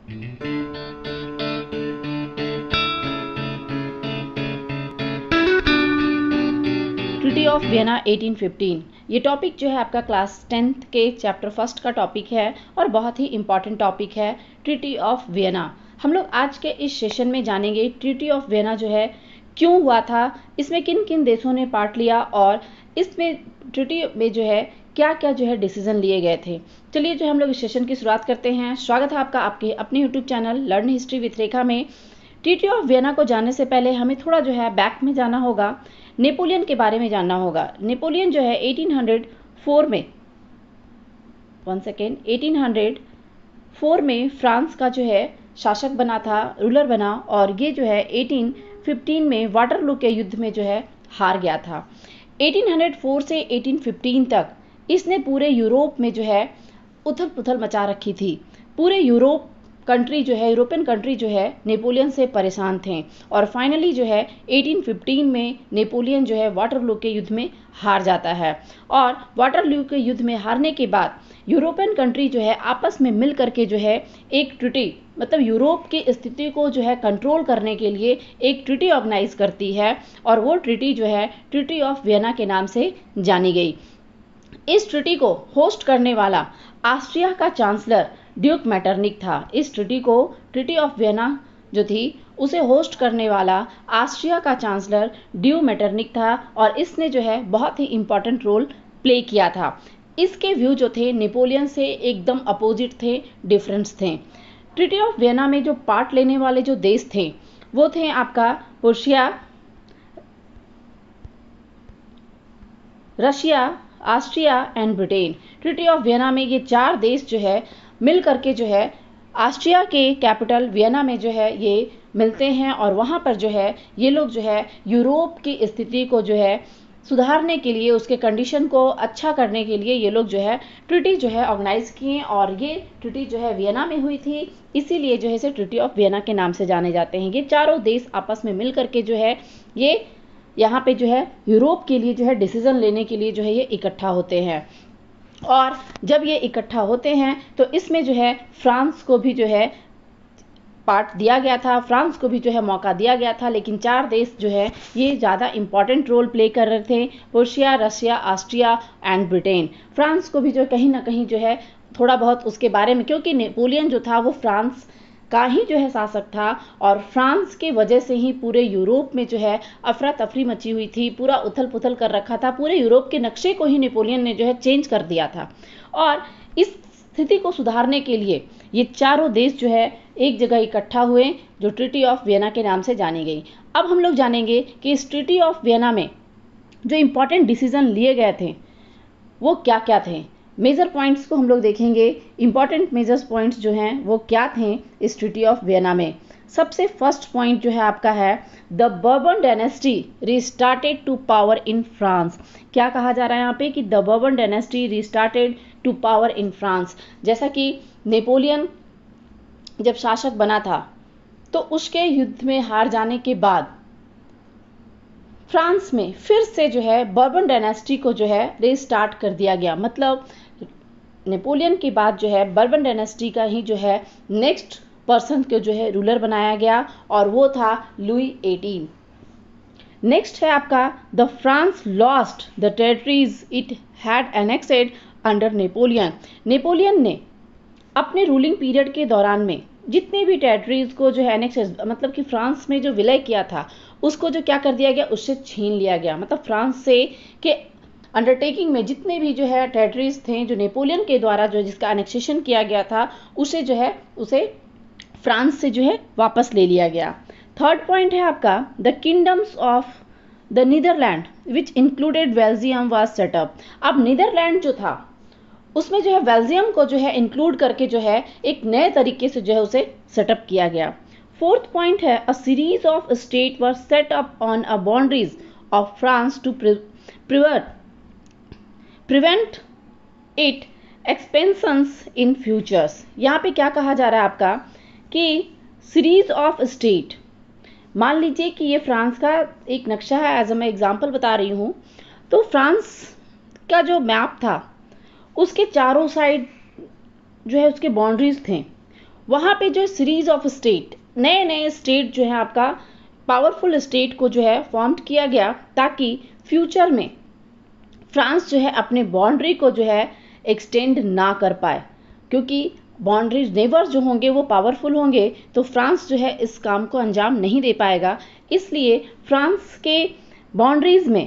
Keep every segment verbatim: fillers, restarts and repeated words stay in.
Treaty of Vienna अठारह सौ पंद्रह। ये टॉपिक जो है आपका क्लास टेंथ के चैप्टर फर्स्ट का टॉपिक है और बहुत ही इम्पॉर्टेंट टॉपिक है ट्रीटी ऑफ वियना। हम लोग आज के इस सेशन में जानेंगे ट्रीटी ऑफ वियना जो है क्यों हुआ था, इसमें किन किन देशों ने पार्ट लिया और इसमें ट्रीटी में जो है क्या क्या जो है डिसीजन लिए गए थे। चलिए जो हम लोग इस सेशन की शुरुआत करते हैं। स्वागत है आपका आपके अपने YouTube channel learn history with Rekha में। ट्रीटी ऑफ वियना को जानने से पहले हमें थोड़ा जो है बैक में जाना होगा, नेपोलियन के बारे में जानना होगा। नेपोलियन जो है अठारह सौ चार में वन सेकेंड अठारह सौ चार में फ्रांस का जो है शासक बना था, रूलर बना, और ये जो है अठारह सौ पंद्रह में वाटरलू के युद्ध में जो है हार गया था। अठारह सौ चार से अठारह सौ पंद्रह तक इसने पूरे यूरोप में जो है उथल पुथल मचा रखी थी। पूरे यूरोप कंट्री जो है यूरोपियन कंट्री जो है नेपोलियन से परेशान थे और फाइनली जो है अठारह सौ पंद्रह में नेपोलियन जो है वाटरलू के युद्ध में हार जाता है। और वाटरलू के युद्ध में हारने के बाद यूरोपियन कंट्री जो है आपस में मिल करके जो है एक ट्रीटी, मतलब यूरोप की स्थिति को जो है कंट्रोल करने के लिए एक ट्रीटी ऑर्गेनाइज करती है और वो ट्रीटी जो है ट्रीटी ऑफ वियना के नाम से जानी गई। इस ट्रीटी को होस्ट करने वाला ऑस्ट्रिया का चांसलर ड्यूक मेटरनिक था। इस ट्रीटी को ट्रीटी ऑफ वियना जो थी उसे होस्ट करने वाला ऑस्ट्रिया का चांसलर ड्यू मेटरनिक था और इसने जो है बहुत ही इंपॉर्टेंट रोल प्ले किया था। इसके व्यू जो थे नेपोलियन से एकदम अपोजिट थे, डिफरेंस थे। ट्रीटी ऑफ वियना में जो पार्ट लेने वाले जो देश थे वो थे आपका Prussia, Russia, Austria and Britain. Treaty of Vienna में ये चार देश जो है मिल करके जो है ऑस्ट्रिया के कैपिटल वियना में जो है ये मिलते हैं और वहाँ पर जो है ये लोग जो है यूरोप की स्थिति को जो है सुधारने के लिए, उसके कंडीशन को अच्छा करने के लिए ये लोग जो है ट्रीटी जो है ऑर्गेनाइज किए और ये ट्रीटी जो है वियना में हुई थी, इसीलिए जो है इसे ट्रीटी ऑफ वियना के नाम से जाने जाते हैं। ये चारों देश आपस में मिल करके जो है ये यहाँ पे जो है यूरोप के लिए जो है डिसीजन लेने के लिए जो है ये इकट्ठा होते हैं। और जब ये इकट्ठा होते हैं तो इसमें जो है फ्रांस को भी जो है पार्ट दिया गया था, फ्रांस को भी जो है मौका दिया गया था, लेकिन चार देश जो है ये ज़्यादा इंपॉर्टेंट रोल प्ले कर रहे थे, Prussia, Russia, Austria and Britain. France को भी जो कहीं ना कहीं जो है थोड़ा बहुत उसके बारे में, क्योंकि नेपोलियन जो था वो फ्रांस का ही जो है शासक था और फ्रांस के वजह से ही पूरे यूरोप में जो है अफरा तफरी मची हुई थी, पूरा उथल पुथल कर रखा था, पूरे यूरोप के नक्शे को ही नेपोलियन ने जो है चेंज कर दिया था। और इस स्थिति को सुधारने के लिए ये चारों देश जो है एक जगह इकट्ठा हुए जो ट्रीटी ऑफ वियना के नाम से जानी गई। अब हम लोग जानेंगे कि इस ट्रीटी ऑफ वियना में जो इंपॉर्टेंट डिसीजन लिए गए थे वो क्या क्या थे। मेजर पॉइंट्स को हम लोग देखेंगे, इंपॉर्टेंट मेजर पॉइंट्स जो हैं वो क्या थे इस ट्रीटी ऑफ वियना में। सबसे फर्स्ट पॉइंट जो है आपका है the Bourbon dynasty restarted to power in France. क्या कहा जा रहा है यहाँ पे कि the Bourbon dynasty restarted to power in France. जैसा कि नेपोलियन जब शासक बना था तो उसके युद्ध में हार जाने के बाद फ्रांस में फिर से जो है बर्बन डायनेस्टी को जो है रिस्टार्ट कर दिया गया। मतलब नेपोलियन के बाद जो है बर्बन डायनेस्टी का ही जो है नेक्स्ट पर्सन को जो है रूलर बनाया गया और वो था लुई अठारह। नेक्स्ट है आपका the France lost the territories it had annexed under Napoleon. Napoleon ने अपने रूलिंग पीरियड के दौरान में जितने भी टेरिटरीज को जो है एनेक्सेस, मतलब कि फ्रांस में जो विलय किया था उसको जो क्या कर दिया गया, उससे छीन लिया गया। मतलब फ्रांस से के अंडरटेकिंग में जितने भी जो है टेरिटरीज थे जो नेपोलियन के द्वारा जो जिसका एनेक्सेशन किया गया था उसे जो है उसे फ्रांस से जो है वापस ले लिया गया। थर्ड पॉइंट है आपका the kingdoms of the Netherlands which included Belgium was setup. अब नीदरलैंड जो था उसमें जो है बेल्जियम को जो है इंक्लूड करके जो है एक नए तरीके से जो है उसे सेटअप किया गया। फोर्थ पॉइंट है a series of state were set up on a boundaries of France to prevent it expansions in futures. यहाँ पे क्या कहा जा रहा है आपका कि सीरीज ऑफ स्टेट, मान लीजिए कि ये फ्रांस का एक नक्शा है, एज मैं एग्जांपल बता रही हूँ, तो फ्रांस का जो मैप था उसके चारों साइड जो है उसके बाउंड्रीज थे, वहाँ पे जो सीरीज ऑफ स्टेट, नए नए स्टेट जो है आपका पावरफुल स्टेट को जो है फॉर्म किया गया, ताकि फ्यूचर में फ्रांस जो है अपने बाउंड्री को जो है एक्सटेंड ना कर पाए, क्योंकि बाउंड्रीज नेबर्स जो होंगे वो पावरफुल होंगे तो फ्रांस जो है इस काम को अंजाम नहीं दे पाएगा। इसलिए फ्रांस के बाउंड्रीज में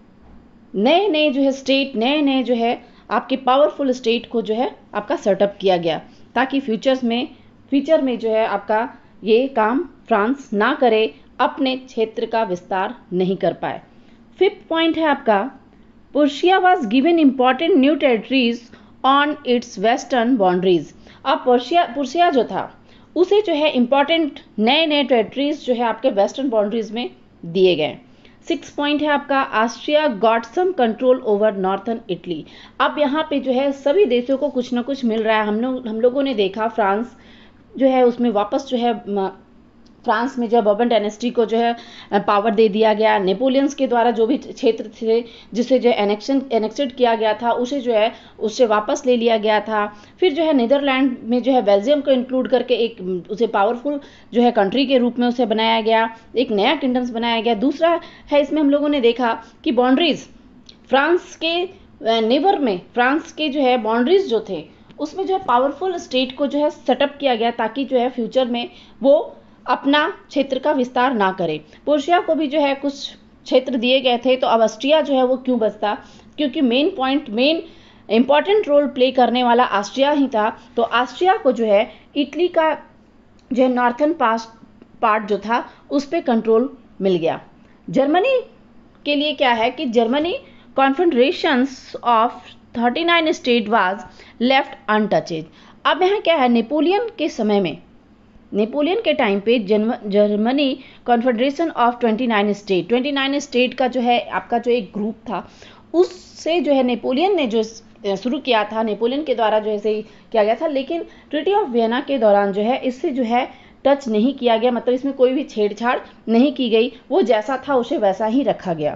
नए नए जो है स्टेट, नए नए जो है आपके पावरफुल स्टेट को जो है आपका सेटअप किया गया, ताकि फ्यूचर्स में फ्यूचर में जो है आपका ये काम फ्रांस ना करे, अपने क्षेत्र का विस्तार नहीं कर पाए। फिफ्थ पॉइंट है आपका, Persia was given important new territories on its western boundaries. अब पर्शिया पर्शिया जो था उसे जो है इंपॉर्टेंट नए नए टेरिटरीज जो है आपके वेस्टर्न बाउंड्रीज में दिए गए। सिक्स पॉइंट है आपका, Austria got some control over northern Italy. अब यहाँ पे जो है सभी देशों को कुछ ना कुछ मिल रहा है। हम लोग हम लोगों ने देखा फ्रांस जो है उसमें वापस जो है फ्रांस में जो है बर्बन डायनेस्टी को जो है पावर दे दिया गया। नेपोलियंस के द्वारा जो भी क्षेत्र थे जिसे जो है एनेक्शन एनेक्सेड किया गया था उसे जो है उससे वापस ले लिया गया था। फिर जो है नीदरलैंड में जो है बेल्जियम को इंक्लूड करके एक उसे पावरफुल जो है कंट्री के रूप में उसे बनाया गया, एक नया किंगडम्स बनाया गया। दूसरा है इसमें हम लोगों ने देखा कि बाउंड्रीज फ्रांस के नेबर में फ्रांस के जो है बाउंड्रीज जो थे उसमें जो है पावरफुल स्टेट को जो है सेटअप किया गया, ताकि जो है फ्यूचर में वो अपना क्षेत्र का विस्तार ना करे। पर्शिया को भी जो है कुछ क्षेत्र दिए गए थे, तो अब ऑस्ट्रिया जो है वो क्यों बचता, क्योंकि main point main important role play करने वाला ऑस्ट्रिया ही था। तो ऑस्ट्रिया को जो है इटली का जो है नॉर्थर्न पास पार्ट जो था उस पर कंट्रोल मिल गया। जर्मनी के लिए क्या है कि Germany confederations of thirty nine state was left untouched. अब यहाँ क्या है, नेपोलियन के समय में नेपोलियन के टाइम पे Germany confederation of twenty nine state twenty nine state का जो है आपका जो एक ग्रुप था उससे जो है नेपोलियन ने जो शुरू किया था, नेपोलियन के द्वारा जो है सही किया गया था। लेकिन ट्रीटी ऑफ वियना के दौरान जो है इससे जो है टच नहीं किया गया, मतलब इसमें कोई भी छेड़छाड़ नहीं की गई, वो जैसा था उसे वैसा ही रखा गया।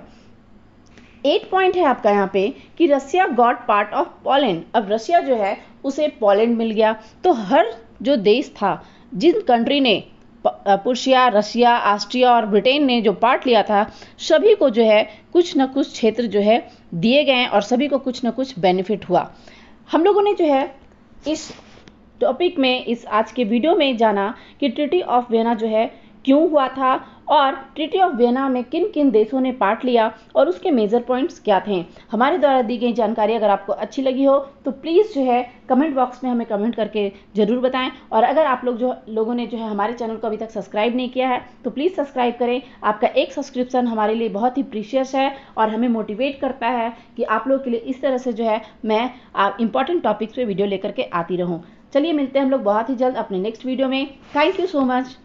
एट पॉइंट है आपका यहाँ पे कि Russia got part of Poland. अब रशिया जो है उसे पोलैंड मिल गया। तो हर जो देश था, जिन कंट्री ने पर्शिया, रशिया, ऑस्ट्रिया और ब्रिटेन ने जो पार्ट लिया था, सभी को जो है कुछ न कुछ क्षेत्र जो है दिए गए और सभी को कुछ न कुछ बेनिफिट हुआ। हम लोगों ने जो है इस टॉपिक में, इस आज के वीडियो में जाना कि ट्रीटी ऑफ वियना जो है क्यों हुआ था और ट्रीटी ऑफ वियना में किन किन देशों ने पार्ट लिया और उसके मेजर पॉइंट्स क्या थे। हमारे द्वारा दी गई जानकारी अगर आपको अच्छी लगी हो तो प्लीज़ जो है कमेंट बॉक्स में हमें कमेंट करके ज़रूर बताएं। और अगर आप लोग जो लोगों ने जो है हमारे चैनल को अभी तक सब्सक्राइब नहीं किया है तो प्लीज़ सब्सक्राइब करें। आपका एक सब्सक्रिप्शन हमारे लिए बहुत ही प्रीशियस है और हमें मोटिवेट करता है कि आप लोग के लिए इस तरह से जो है मैं इंपॉर्टेंट टॉपिक्स पे वीडियो लेकर के आती रहूँ। चलिए मिलते हैं हम लोग बहुत ही जल्द अपने नेक्स्ट वीडियो में। Thank you so much.